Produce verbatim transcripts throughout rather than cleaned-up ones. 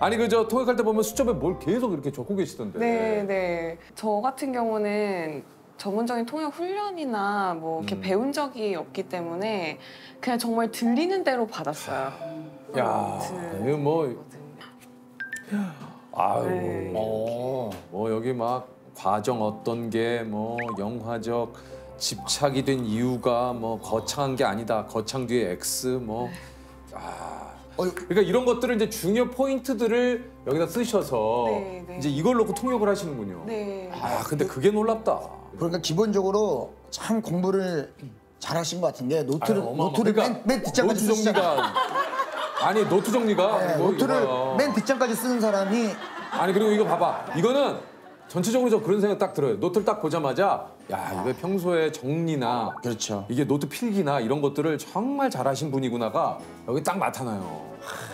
아니 그저 통역할 때 보면 수첩에 뭘 계속 이렇게 적고 계시던데. 네, 네. 저 같은 경우는 전문적인 통역 훈련이나 뭐 이렇게 음. 배운 적이 없기 때문에 그냥 정말 들리는 대로 받았어요. 야, 이거 뭐 아유, 네. 뭐 여기 막 과정 어떤 게 뭐 영화적 집착이 된 이유가 뭐 거창한 게 아니다. 거창 뒤에 X 뭐 아. 그러니까 이런 것들을 이제 중요 포인트들을 여기다 쓰셔서 네, 네. 이제 이걸 놓고 통역을 하시는군요. 네. 아, 근데 그게 놀랍다. 그러니까 기본적으로 참 공부를 잘하신 것 같은 게 노트를 아유, 어마어마. 노트를 그러니까 맨, 맨 뒷장까지 노트 쓰시잖아요. 정리가 아니 노트 정리가 네, 이거, 노트를 이거야. 맨 뒷장까지 쓰는 사람이 아니 그리고 이거 봐봐. 이거는 전체적으로 저 그런 생각 딱 들어요. 노트를 딱 보자마자 야 이거 평소에 정리나 그렇죠. 이게 노트 필기나 이런 것들을 정말 잘하신 분이구나가 여기 딱 나타나요.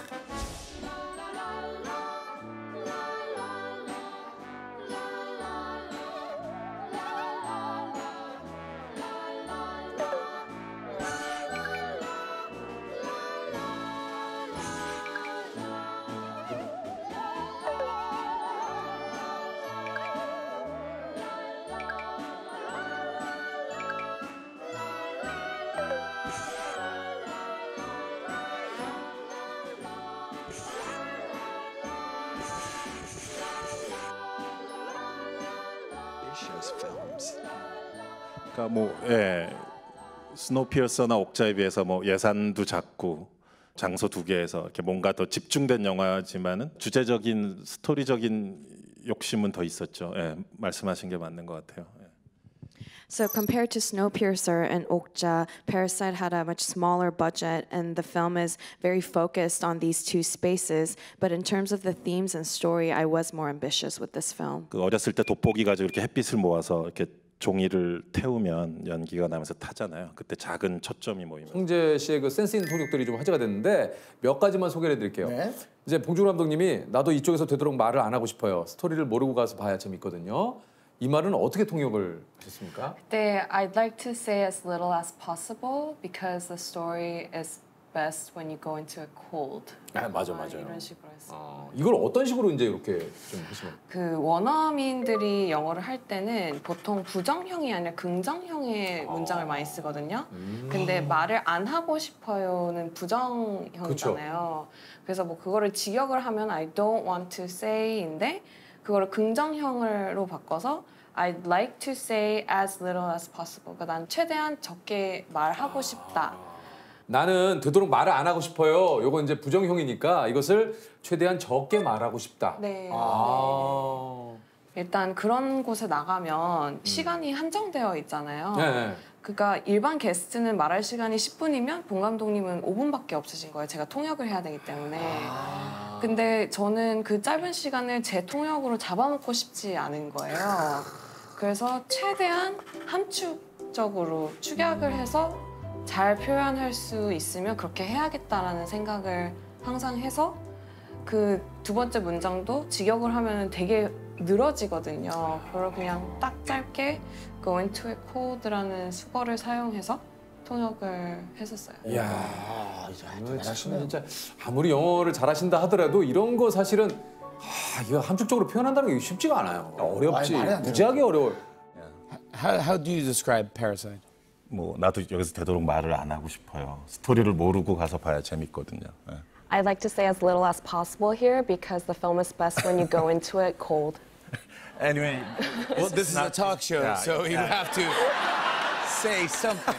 그러니까 뭐 예, 스노우피어서나 옥자에 비해서 뭐 예산도 작고 장소 두 개에서 이렇게 뭔가 더 집중된 영화지만은 주제적인 스토리적인 욕심은 더 있었죠. 예, 말씀하신 게 맞는 것 같아요. 예. So compared to Snowpiercer and Okja, Parasite had a much smaller budget and the film is very focused on these two spaces. But in terms of the themes and story, I was more ambitious with this film. 그 어렸을 때 돋보기 가지고 이렇게 햇빛을 모아서 이렇게 종이를 태우면 연기가 나면서 타잖아요. 그때 작은 초점이 모이면. 홍재 씨의 그 센스 있는 통역들이 좀 화제가 됐는데 몇 가지만 소개를 해드릴게요. 네. 이제 봉준호 감독님이 나도 이쪽에서 되도록 말을 안 하고 싶어요. 스토리를 모르고 가서 봐야 재밌거든요. 이 말은 어떻게 통역을 하셨습니까? 네, I'd like to say as little as possible because the story is best when you go into it cold. 아, 맞아, 맞아요. 이런 식으로 했어요. 어, 이걸 어떤 식으로 이제 이렇게 좀 하시면? 그 원어민들이 영어를 할 때는 보통 부정형이 아니라 긍정형의 아. 문장을 많이 쓰거든요. 음. 근데 말을 안 하고 싶어요는 부정형이잖아요. 그쵸. 그래서 뭐 그거를 직역을 하면 I don't want to say인데 그거를 긍정형으로 바꿔서 I'd like to say as little as possible. 그러니까 난 최대한 적게 말하고 싶다. 나는 되도록 말을 안 하고 싶어요. 요건 이제 부정형이니까 이것을 최대한 적게 말하고 싶다. 네. 아. 네. 일단 그런 곳에 나가면 음. 시간이 한정되어 있잖아요. 네. 그러니까 일반 게스트는 말할 시간이 십 분이면 본 감독님은 오 분밖에 없으신 거예요. 제가 통역을 해야 되기 때문에. 아. 근데 저는 그 짧은 시간을 제 통역으로 잡아먹고 싶지 않은 거예요. 그래서 최대한 함축적으로 축약을 해서 잘 표현할 수 있으면 그렇게 해야겠다라는 생각을 항상 해서 그 두 번째 문장도 직역을 하면 되게 늘어지거든요. 그걸 그냥 딱 짧게 Go into it cold라는 수거를 사용해서 통역을 했었어요. 이야, 대단하시네 진짜. 아무리 영어를 잘하신다 하더라도 이런 거 사실은 아, 이거 함축적으로 표현한다는 게 쉽지가 않아요. 어렵지. 무지하게 어려워요. How, how do you describe Parasite? 뭐 나도 여기서 되도록 말을 안 하고 싶어요. 스토리를 모르고 가서 봐야 재밌거든요. 예. I'd like to say as little as possible here because the film is best when you go into it cold. Anyway, well, this is a talk show, yeah, so you yeah. have to say something.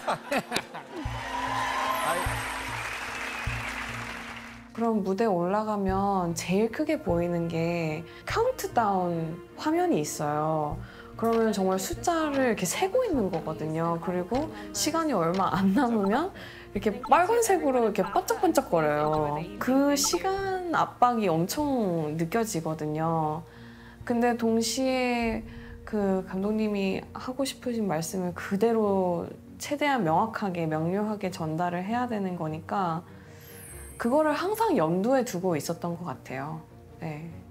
그럼 무대에 올라가면 제일 크게 보이는 게 카운트다운 화면이 있어요. 그러면 정말 숫자를 이렇게 세고 있는 거거든요. 그리고 시간이 얼마 안 남으면 이렇게 빨간색으로 이렇게 번쩍번쩍거려요. 그 시간 압박이 엄청 느껴지거든요. 근데 동시에 그 감독님이 하고 싶으신 말씀을 그대로 최대한 명확하게, 명료하게 전달을 해야 되는 거니까 그거를 항상 염두에 두고 있었던 것 같아요. 네.